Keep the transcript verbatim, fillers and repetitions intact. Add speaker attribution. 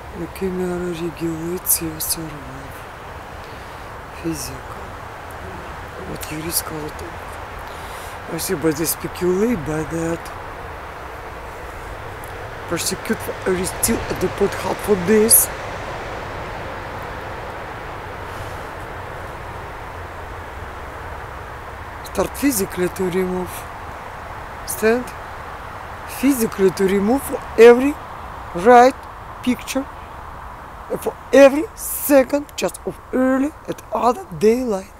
Speaker 1: Camera regulates your survival. Physical. What you risk all the time. I see, but they speculate by that. Prosecute for every still at the pot hard for this. Start physically to remove. Stand. Physically to remove for every right picture. For every second just of early at other daylight.